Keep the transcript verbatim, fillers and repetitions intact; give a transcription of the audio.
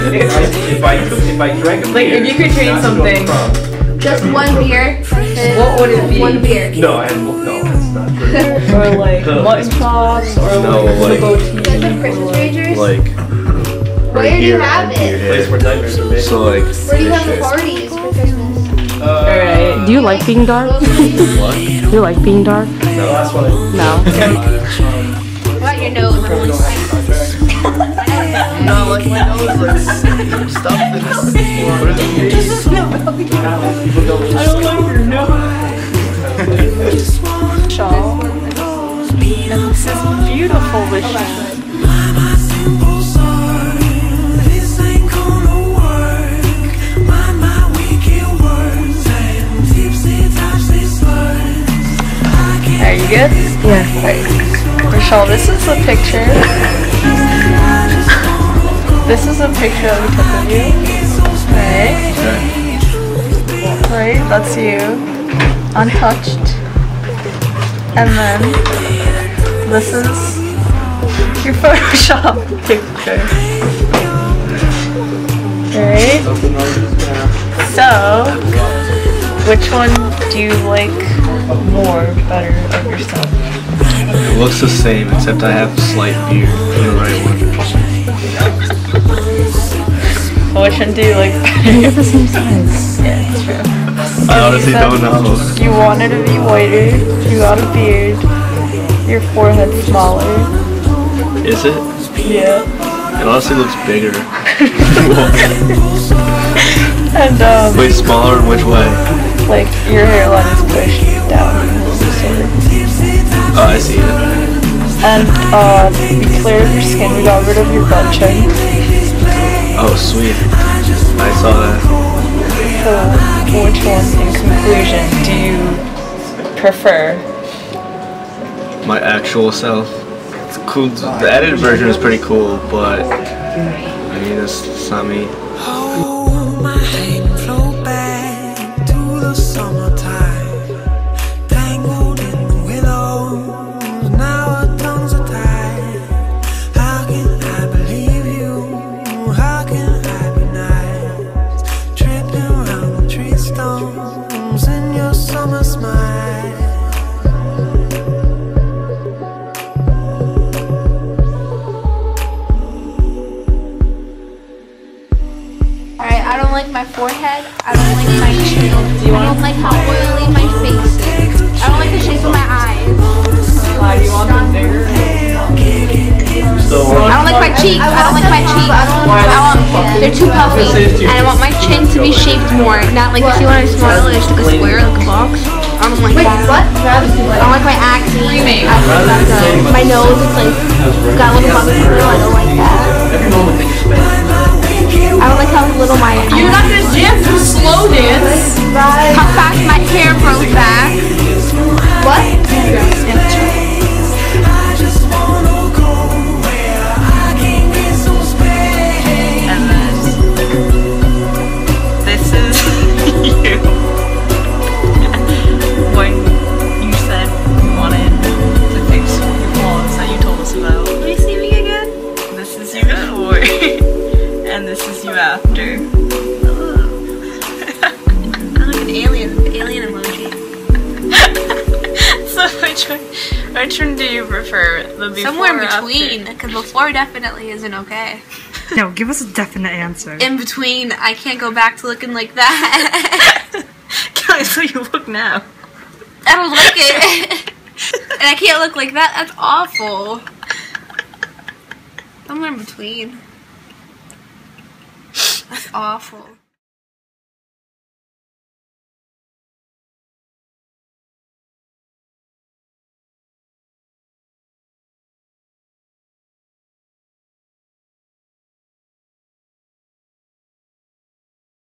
if I if I took if I drank a Like beer, if you could change something, just one beer. what would it be? One beer. No, I no, that's not true. Or like mutton chops, or No, like like- the goatee. Guys have Christmas Rangers? Like Where right do you here have and it? here. Place where nightmares are made. So like Where do you have the parties for Christmas? Uh, Alright. Do you like being dark? what? Do you like being dark? The last one. No. What about your nose? I'm really No, like my nose like stuff in this. I don't like your nose. Shawl. And this is beautiful, Wish. Are you good? Yeah. Right. Rochelle, this is a picture. This is a picture that we took of you. Right? Right, that's you. Untouched. And then this is your Photoshop picture. Right? So, which one do you like more, better of yourself? It looks the same except I have slight beard in the right one. Which one do you like You have the same size. Yeah, it's true. I honestly don't know. You wanted to be whiter, you got a beard, your forehead's smaller. Is it? Yeah. It honestly looks bigger. And um, Wait, smaller in which way? like your hairline is pushed down a little sort of. Oh, I see it. And uh, we cleared your skin, we got rid of your butt chin. Oh, sweet. I saw that. So, which one, in conclusion, do you prefer? My actual self. It's cool. The edited version is pretty cool, but I mean, it's, it's not me. Hold my hand, flow back to the summertime. Tangled in the willows, now our tongues are tied. How can I believe you? How can I be nice? Tripping around the tree stumps in your summer smile. Alright, I don't like my forehead. I don't like my chin. I don't like how oily my face is. I don't like the shape of my eyes. Why do you want them bigger? I don't like my cheeks. I don't like my cheeks. I want, they're too puffy. And I want my chin to be shaped more. Not like, see when I smile, I just like a square, like a box. I don't like that. I don't like my acne. I don't like that. My nose is like, got a little bump in the middle. I don't like that. I don't like how little my You're not gonna dance to slow dance. how fast my hair grows back. What? And then this is you. When you said you wanted to fix your flaws that you told us about. Let me see me again. This is you before, and this is you after. I look an alien, alien emoji. So which one, which one do you prefer? The before Somewhere in or after? between, because before definitely isn't okay. No, give us a definite answer. In between, I can't go back to looking like that. Guys, so you look now. I don't like it. And I can't look like that. That's awful. Somewhere in between. That's awful.